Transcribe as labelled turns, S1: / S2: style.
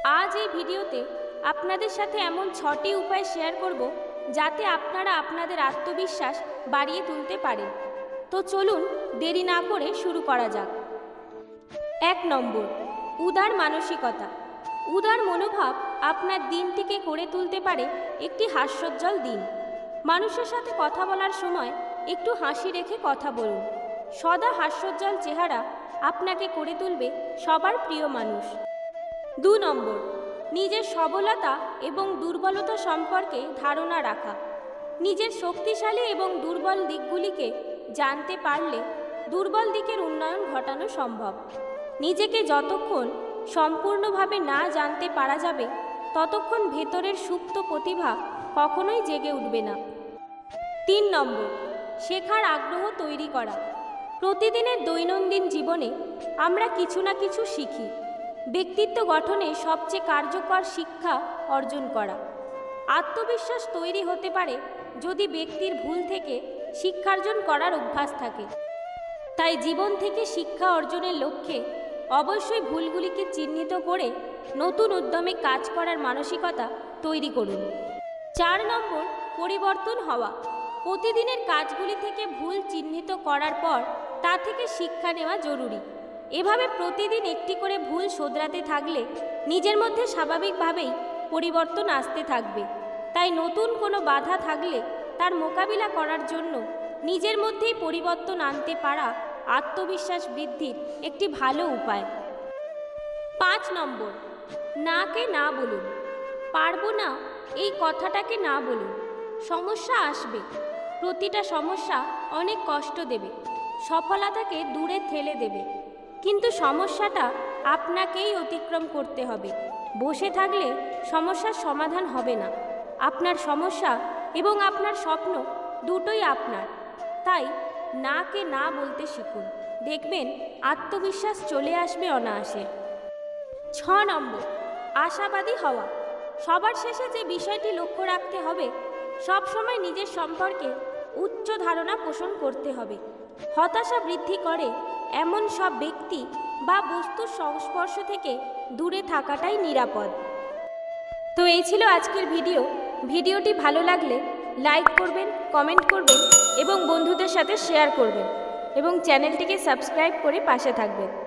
S1: আজ এই ভিডিওতে আপনাদের সাথে এমন 6টি উপায় শেয়ার করব যাতে আপনারা আপনাদের আত্মবিশ্বাস বাড়িয়ে তুলতে পারেন। তো চলুন দেরি না করে শুরু করা যাক। 1 নম্বর, উদার মানসিকতা। উদার মনোভাব আপনার দিনটিকে করে তুলতে পারে একটি হাস্যোজ্জ্বল দিন। মানুষের সাথে কথা বলার সময় একটু হাসি রেখে কথা বলুন। সদা হাস্যোজ্জ্বল চেহারা আপনাকে করে তুলবে সবার প্রিয় মানুষ। 2 নম্বর, নিজের সবলতা এবং দুর্বলতা সম্পর্কে ধারণা রাখা। নিজের শক্তিশালী এবং দুর্বল দিকগুলিকে জানতে পারলে দুর্বল দিকের উন্নয়ন ঘটানো সম্ভব। নিজেকে যতক্ষণ সম্পূর্ণভাবে না জানতে পারা যাবে ততক্ষণ ভেতরের সুপ্ত প্রতিভা কখনোই জেগে উঠবে না। 3 নম্বর, শেখার আগ্রহ তৈরি করা। প্রতিদিনের দৈনন্দিন জীবনে আমরা কিছু না কিছু শিখি। ব্যক্তিত্ব গঠনে সবচেয়ে কার্যকর শিক্ষা অর্জন করা। আত্মবিশ্বাস তৈরি হতে পারে যদি ব্যক্তির ভুল থেকে শিক্ষার্জন করার অভ্যাস থাকে। তাই জীবন থেকে শিক্ষা অর্জনের লক্ষ্যে অবশ্যই ভুলগুলিকে চিহ্নিত করে নতুন উদ্যমে কাজ করার মানসিকতা তৈরি করুন। 4 নম্বর, পরিবর্তন হওয়া। প্রতিদিনের কাজগুলি থেকে ভুল চিহ্নিত করার পর তা থেকে শিক্ষা নেওয়া জরুরি। এভাবে প্রতিদিন একটি করে ভুল শোধরাতে থাকলে নিজের মধ্যে স্বাভাবিকভাবেই পরিবর্তন আসতে থাকবে। তাই নতুন কোনো বাধা থাকলে তার মোকাবিলা করার জন্য নিজের মধ্যেই পরিবর্তন আনতে পারা আত্মবিশ্বাস বৃদ্ধির একটি ভালো উপায়। 5 নম্বর, নাকে না বলুন। পারবো না এই কথাটাকে না বলুন। সমস্যা আসবে, প্রতিটা সমস্যা অনেক কষ্ট দেবে, সফলতাকে দূরে ঠেলে দেবে, কিন্তু সমস্যাটা আপনাকেই অতিক্রম করতে হবে। বসে থাকলে সমস্যার সমাধান হবে না। আপনার সমস্যা এবং আপনার স্বপ্ন দুটোই আপনার। তাই নাকে না বলতে শিখুন, দেখবেন আত্মবিশ্বাস চলে আসবে অনায়াসে। 6 নম্বর, আশাবাদী হওয়া। সবার শেষে যে বিষয়টি লক্ষ্য রাখতে হবে, সবসময় নিজের সম্পর্কে উচ্চ ধারণা পোষণ করতে হবে। হতাশা বৃদ্ধি করে এমন সব ব্যক্তি বা বস্তুর সংস্পর্শ থেকে দূরে থাকাটাই নিরাপদ। তো এই ছিল আজকের ভিডিওটি ভালো লাগলে লাইক করবেন, কমেন্ট করবেন এবং বন্ধুদের সাথে শেয়ার করবেন এবং চ্যানেলটিকে সাবস্ক্রাইব করে পাশে থাকবেন।